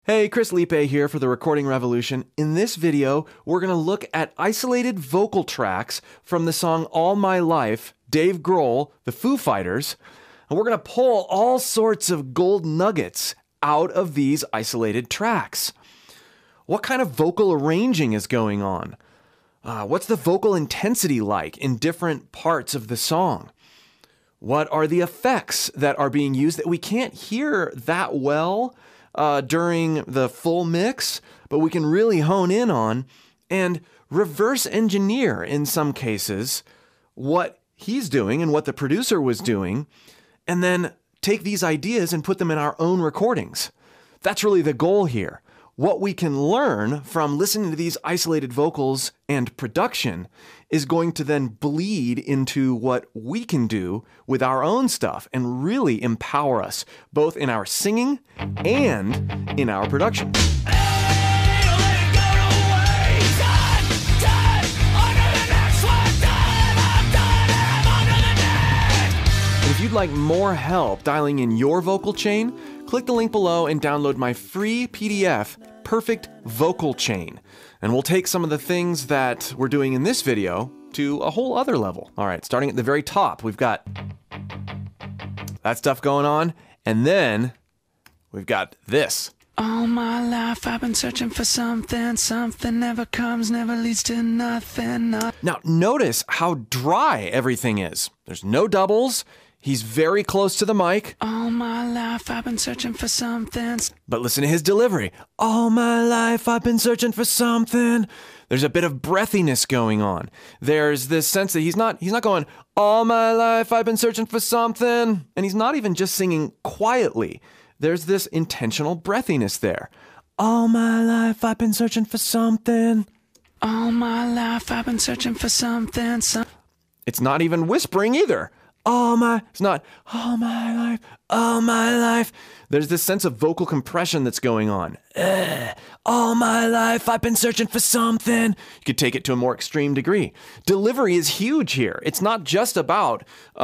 Hey, Chris Liepe here for the Recording Revolution. In this video, we're going to look at isolated vocal tracks from the song All My Life, Dave Grohl, the Foo Fighters, and we're going to pull all sorts of gold nuggets out of these isolated tracks. What kind of vocal arranging is going on? What's the vocal intensity like in different parts of the song? What are the effects that are being used that we can't hear that well during the full mix, but we can really hone in on and reverse engineer in some cases what he's doing and what the producer was doing, and then take these ideas and put them in our own recordings. That's really the goal here. What we can learn from listening to these isolated vocals and production is going to then bleed into what we can do with our own stuff and really empower us, both in our singing and in our production. And if you'd like more help dialing in your vocal chain, click the link below and download my free PDF, Perfect Vocal Chain. And we'll take some of the things that we're doing in this video to a whole other level. All right, starting at the very top, we've got that stuff going on, and then we've got this. All my life I've been searching for something, something never comes, never leads to nothing. Now, notice how dry everything is. There's no doubles. He's very close to the mic. All my life I've been searching for something. But listen to his delivery. All my life I've been searching for something. There's a bit of breathiness going on. There's this sense that he's not going, all my life I've been searching for something. And he's not even just singing quietly. There's this intentional breathiness there. All my life I've been searching for something. All my life I've been searching for something. It's not even whispering either. It's not, all my life, all my life. There's this sense of vocal compression that's going on. All my life, I've been searching for something. You could take it to a more extreme degree. Delivery is huge here. It's not just about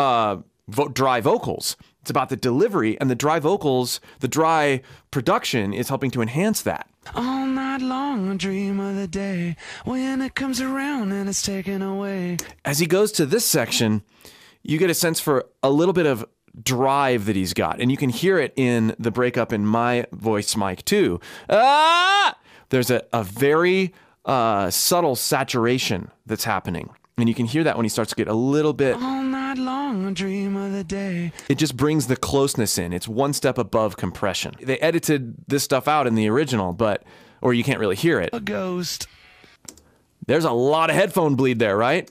dry vocals. It's about the delivery, and the dry vocals, the dry production is helping to enhance that. All night long I dream of the day when it comes around and it's taken away. As he goes to this section, you get a sense for a little bit of drive that he's got, and you can hear it in the breakup in my voice mic too. There's a very subtle saturation that's happening, and you can hear that when he starts to get a little bit. All night long I dream of the day. It just brings the closeness in. It's one step above compression. They edited this stuff out in the original, or you can't really hear it. A ghost. There's a lot of headphone bleed there, right?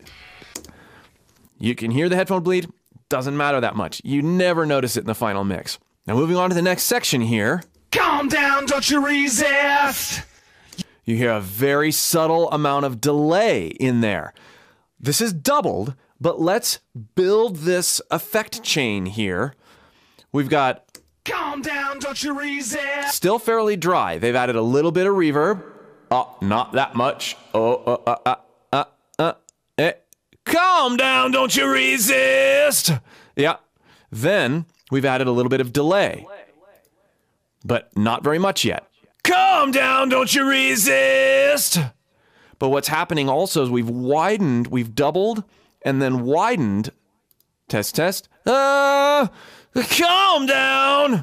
You can hear the headphone bleed, doesn't matter that much. You never notice it in the final mix. Now moving on to the next section here. Calm down, don't you resist. You hear a very subtle amount of delay in there. This is doubled, but let's build this effect chain here. We've got calm down, don't you resist. Still fairly dry. They've added a little bit of reverb. Oh, not that much. Calm down, don't you resist. Yeah. Then we've added a little bit of delay, but not very much yet. Calm down, don't you resist. But what's happening also is we've doubled and then widened. Test, test. Calm down.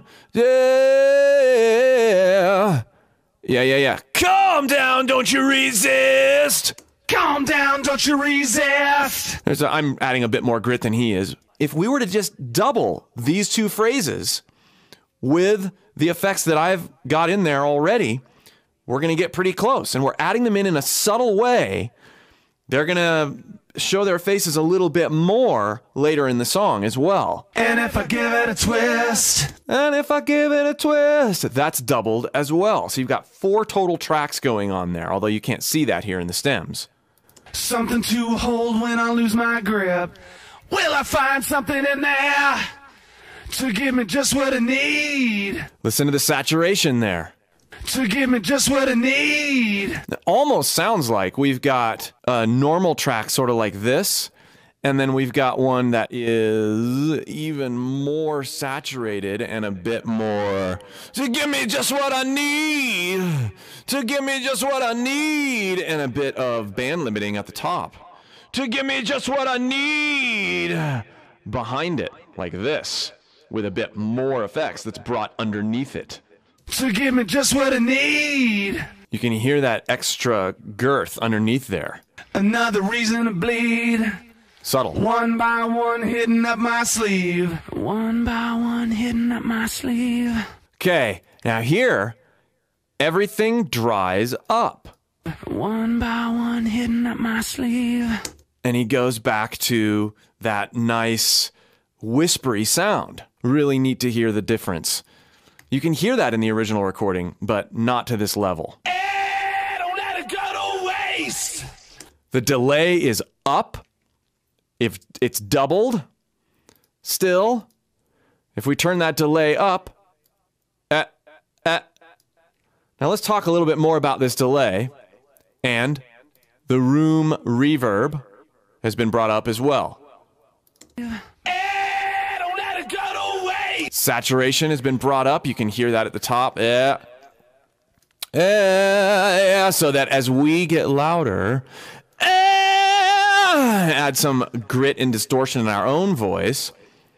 Yeah. Yeah. Calm down, don't you resist. Calm down, don't you resist. I'm adding a bit more grit than he is. If we were to just double these two phrases with the effects that I've got in there already, we're going to get pretty close. And we're adding them in a subtle way. They're going to show their faces a little bit more later in the song as well. And if I give it a twist. And if I give it a twist. That's doubled as well. So you've got 4 total tracks going on there, although you can't see that here in the stems. Something to hold when I lose my grip. Will I find something in there to give me just what I need? Listen to the saturation there. To give me just what I need. It almost sounds like we've got a normal track sort of like this, And then we've got one that is even more saturated and a bit more, so give me just what I need. To give me just what I need, and a bit of band limiting at the top. To give me just what I need behind it, like this, with a bit more effects that's brought underneath it. To give me just what I need. You can hear that extra girth underneath there. Another reason to bleed. Subtle. One by one hidden up my sleeve. One by one hidden up my sleeve. Okay, now here, everything dries up. One by one hidden up my sleeve. And he goes back to that nice whispery sound. Really neat to hear the difference. You can hear that in the original recording, but not to this level. Don't let it go to waste. The delay is up. If it's doubled, still, if we turn that delay up, now let's talk a little bit more about this delay, and the room reverb has been brought up as well. Don't let it go to waste. Saturation has been brought up. You can hear that at the top. So that as we get louder, add some grit and distortion in our own voice.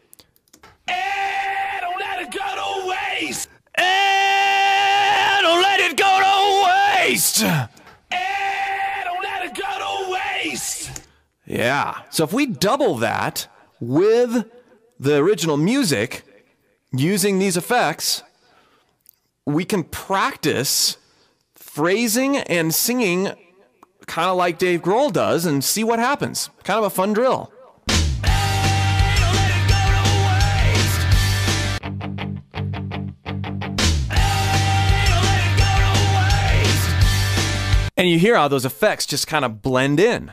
Don't let it go to waste. Don't let it go to waste. Don't let it go to waste. Yeah. So if we double that with the original music, using these effects, we can practice phrasing and singing kind of like Dave Grohl does and see what happens. Kind of a fun drill. And you hear how those effects just kind of blend in.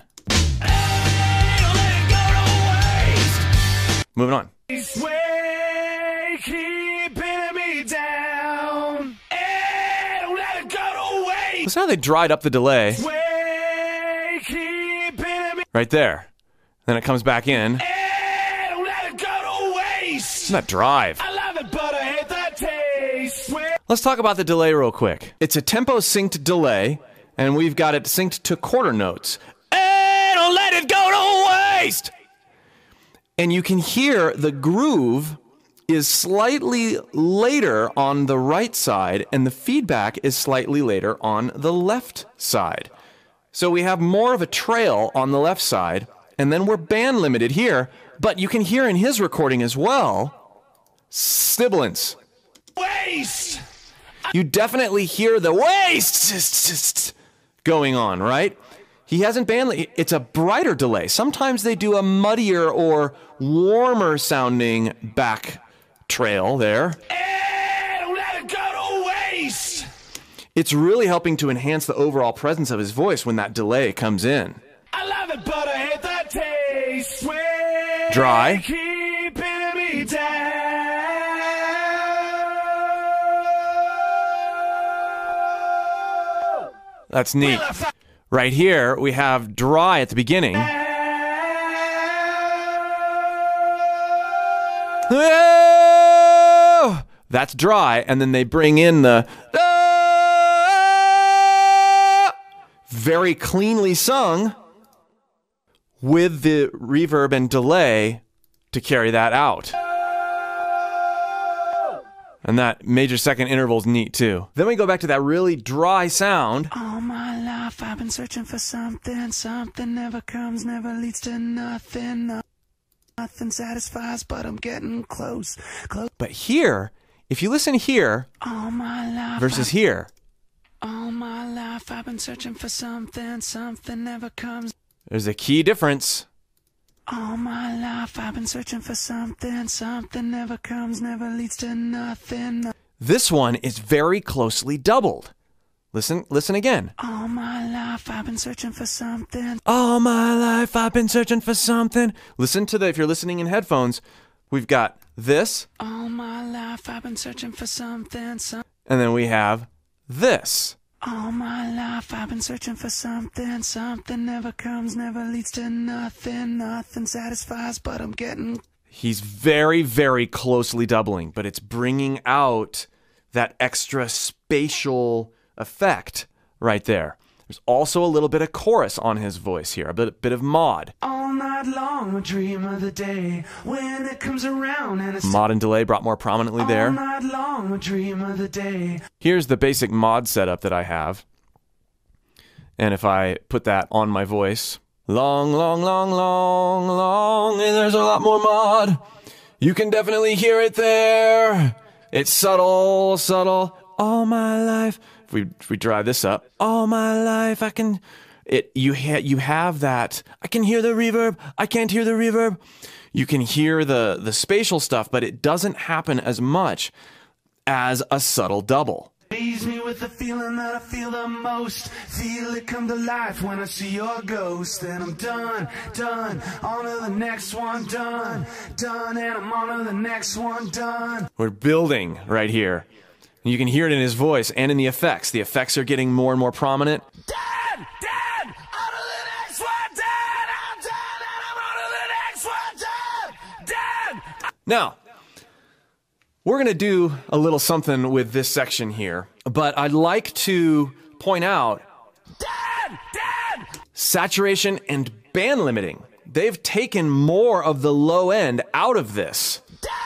Moving on. Way, keeping me down. Don't let it go to waste. Listen how they dried up the delay. Way, keeping me. Right there. Then it comes back in. Don't let it go to waste. Isn't that drive? I love it, but I hate that taste. Let's talk about the delay real quick. It's a tempo synced delay, and we've got it synced to quarter notes. Don't let it go to waste! And you can hear the groove is slightly later on the right side, and the feedback is slightly later on the left side. So we have more of a trail on the left side, and then we're band limited here, but you can hear in his recording as well, sibilance. Waste. You definitely hear the waste going on, right? He hasn't it's a brighter delay. Sometimes they do a muddier or warmer sounding back trail there. Don't let it go to waste. It's really helping to enhance the overall presence of his voice when that delay comes in. I love it, but I hate that taste. Dry. Keeping me down. That's neat. Right here, we have dry at the beginning. Oh! That's dry, and then they bring in the very cleanly sung with the reverb and delay to carry that out. And that major second interval is neat too. Then we go back to that really dry sound. All my life I've been searching for something. Something never comes, never leads to nothing. Nothing satisfies, but I'm getting close. But here, if you listen here all my life versus here, all my life I've been searching for something. Something never comes. there's a key difference. All my life I've been searching for something. Something never comes, never leads to nothing. This one is very closely doubled. Listen again. All my life I've been searching for something. All my life I've been searching for something. Listen to if you're listening in headphones, we've got this. All my life I've been searching for something. And then we have this. All my life I've been searching for something. Something never comes, never leads to nothing. Nothing satisfies, but I'm getting. He's very, very closely doubling, but it's bringing out that extra spatial effect right there. There's also a little bit of chorus on his voice here, a bit of mod. All night long I dream of the day when it comes around and it's Mod and delay brought more prominently there. all night long I dream of the day. Here's the basic mod setup that I have. And if I put that on my voice, long, long, long, long, long, and there's a lot more mod. You can definitely hear it there. It's subtle, subtle. All my life. If we drive this up, all my life I can. You have that. I can hear the reverb. I can't hear the reverb. You can hear the spatial stuff, but it doesn't happen as much as a subtle double. Leaves me with the feeling that I feel the most. Feel it come to life when I see your ghost. And I'm done, done, on to the next one, done, done, and I'm on to the next one, done. We're building right here. You can hear it in his voice and in the effects. The effects are getting more and more prominent. Done, done, on to the next one, done, I'm done, and I'm on to the next one, done, done. Now, we're going to do a little something with this section here, but I'd like to point out saturation and band limiting. They've taken more of the low end out of this.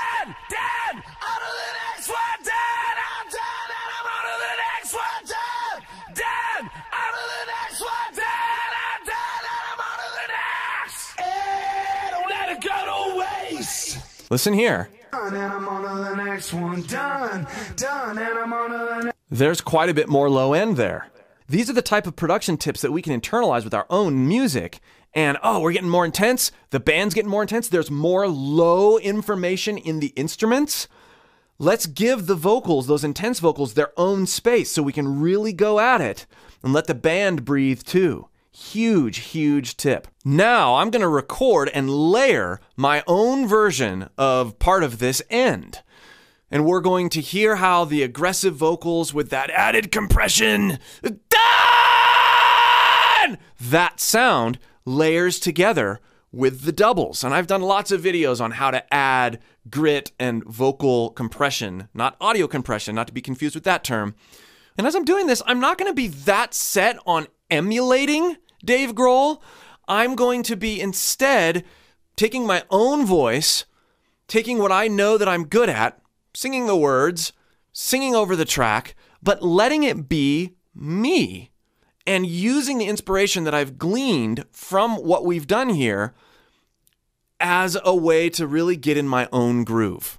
Listen here. And I'm on to the next one, done, done, and I'm on to the next. There's quite a bit more low end there. These are the type of production tips that we can internalize with our own music. And, oh, we're getting more intense. The band's getting more intense. There's more low information in the instruments. Let's give the vocals, those intense vocals, their own space so we can really go at it and let the band breathe too. Huge, huge tip. Now I'm going to record and layer my own version of part of this end. And we're going to hear how the aggressive vocals with that added compression, that sound layers together with the doubles. And I've done lots of videos on how to add grit and vocal compression, not audio compression, not to be confused with that term. And as I'm doing this, I'm not going to be that set on emulating Dave Grohl. I'm going to be instead taking my own voice, taking what I know that I'm good at, singing the words, singing over the track, but letting it be me and using the inspiration that I've gleaned from what we've done here as a way to really get in my own groove.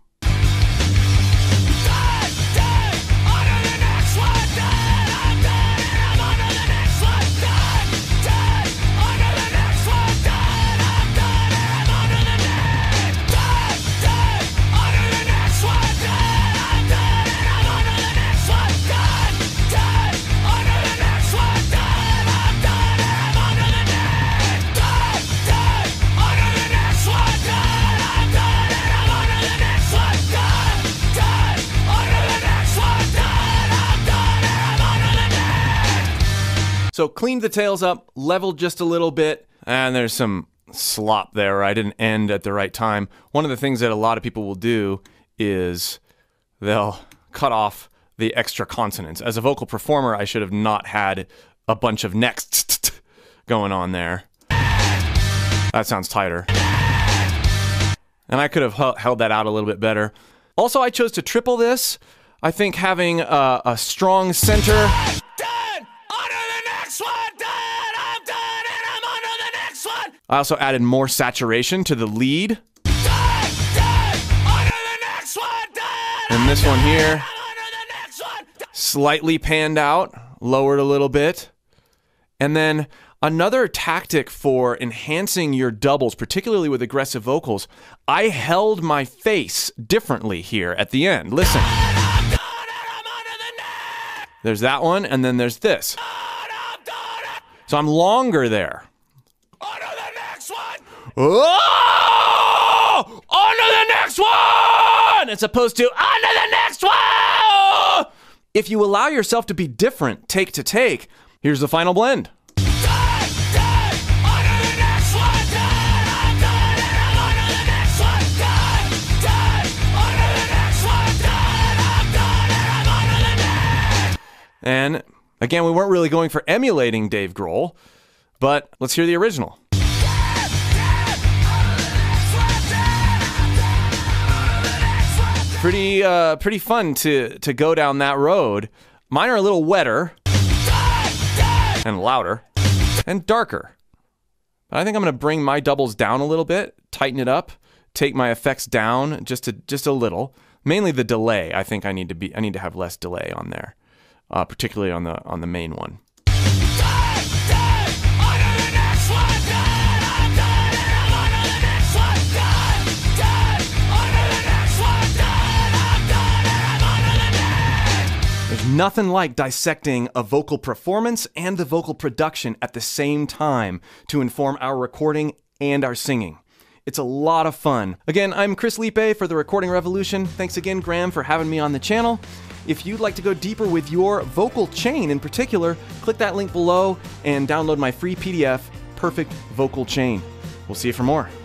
So cleaned the tails up, leveled just a little bit, and there's some slop there where I didn't end at the right time. One of the things that a lot of people will do is they'll cut off the extra consonants. As a vocal performer, I should have not had a bunch of next going on there. That sounds tighter. And I could have held that out a little bit better. Also, I chose to triple this. I think having a strong center. I also added more saturation to the lead. And this one here, slightly panned out, lowered a little bit. And then another tactic for enhancing your doubles, particularly with aggressive vocals, I held my face differently here at the end. Listen. There's that one, and then there's this. So I'm longer there. Oh! On to the next one! As opposed to, on to the next one! If you allow yourself to be different take to take, here's the final blend. And Again, we weren't really going for emulating Dave Grohl, but let's hear the original. Pretty fun to go down that road. Mine are a little wetter and louder and darker. But I think I'm going to bring my doubles down a little bit, tighten it up, take my effects down just a little. Mainly the delay. I think I need to have less delay on there, particularly on the main one. There's nothing like dissecting a vocal performance and the vocal production at the same time to inform our recording and our singing. It's a lot of fun. Again, I'm Chris Liepe for The Recording Revolution. Thanks again, Graham, for having me on the channel. If you'd like to go deeper with your vocal chain in particular, click that link below and download my free PDF, Perfect Vocal Chain. We'll see you for more.